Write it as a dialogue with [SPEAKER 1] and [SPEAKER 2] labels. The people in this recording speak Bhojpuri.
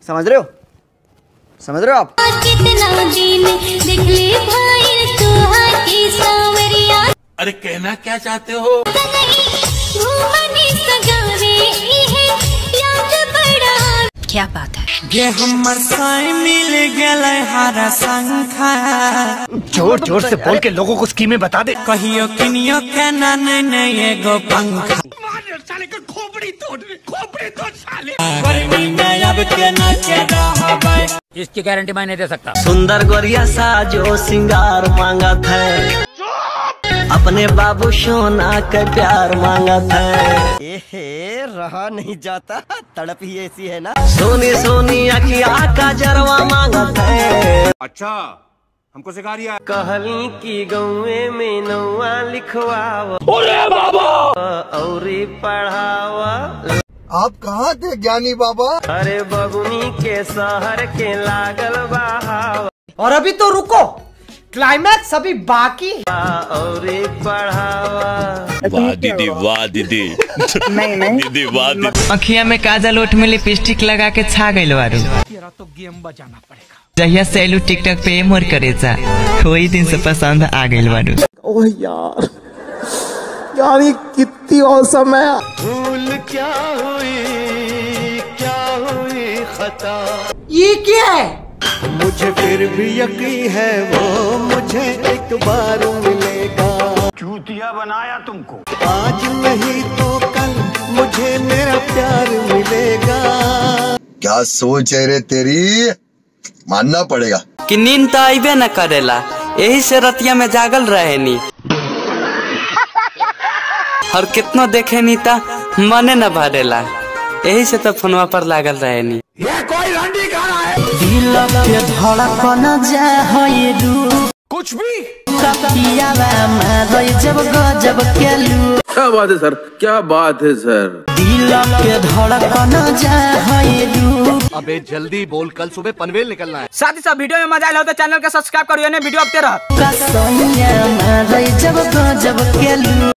[SPEAKER 1] समझ रहे हो? समझ रहे हो आप?
[SPEAKER 2] अरे कहना क्या चाहते हो?
[SPEAKER 3] क्या बात है?
[SPEAKER 4] ये हमर साई मिल गेले हरा संखा।
[SPEAKER 5] जोर जोर से बोल के लोगों को स्कीमें बता दे।
[SPEAKER 4] कहियो किनियो के ना नहीं एगो पंखा।
[SPEAKER 2] साले का खोपड़ी तोड़ साले।
[SPEAKER 4] गर्मी में अब के ना के रहबै।
[SPEAKER 5] इसकी गारंटी मैं नहीं दे सकता।
[SPEAKER 6] सुंदर गोरिया साजो सिंगार मांगत है, अपने बाबू सोना का प्यार मांगत है।
[SPEAKER 1] एहे रहा नहीं जाता, तड़प ही ऐसी है ना।
[SPEAKER 6] सोनी सोनी अखिया का जरवा मांगत है।
[SPEAKER 2] अच्छा हमको सिखा रिया।
[SPEAKER 6] कहली की गौए में नौआ लिखवावा और पढ़ावा।
[SPEAKER 7] आप कहाँ थे ज्ञानी बाबा?
[SPEAKER 6] अरे बबुनी के शहर के लागल बहावा।
[SPEAKER 4] और अभी तो रुको, क्लाइमैक्स अभी बाकी
[SPEAKER 6] और पढ़ावा।
[SPEAKER 2] वाह दीदी वाह दीदी।
[SPEAKER 3] नहीं
[SPEAKER 2] दीदी वाह दीदी।
[SPEAKER 8] अखिया में काजल ओठ में लिपस्टिक लगा के छा गइल बारू।
[SPEAKER 5] तेरा तो गेम बजाना पड़ेगा।
[SPEAKER 8] जहिया से एलू टिकटॉक पे मोर करेचा, वही दिन से पसंद आ गइल बारू।
[SPEAKER 7] ओह यार ये कितनी औसम है।
[SPEAKER 6] भूल क्या हुई खता।
[SPEAKER 4] ये क्या है?
[SPEAKER 7] मुझे फिर भी यकीन है वो मुझे एक बार मिलेगा।
[SPEAKER 2] चूतिया बनाया तुमको।
[SPEAKER 7] आज नहीं तो कल मुझे मेरा प्यार मिलेगा। क्या सोच है रे तेरी, मानना पड़ेगा
[SPEAKER 6] कि नींद तो आइबे न करेला, यही से रतिया में जागल रहे नी। और कितना देखे नी ता मने न भरेला, यही से तो फोनवा पर लागल रहे नी।
[SPEAKER 2] ये कोई रंडी खाना है?
[SPEAKER 4] दिल के धड़कन जा होए रू
[SPEAKER 2] कुछ भी।
[SPEAKER 4] कपियावा मारे जब गजब के लू।
[SPEAKER 2] क्या बात है सर, क्या बात है सर।
[SPEAKER 4] दिल के धड़कन जा होए रू।
[SPEAKER 5] अबे जल्दी बोल, कल सुबह पनवेल निकलना है।
[SPEAKER 8] साथ ही साथ वीडियो में मजा आया हो तो चैनल को सब्सक्राइब करिए, वीडियो अपते रह।
[SPEAKER 4] कसैया मारे जब गजब के लू।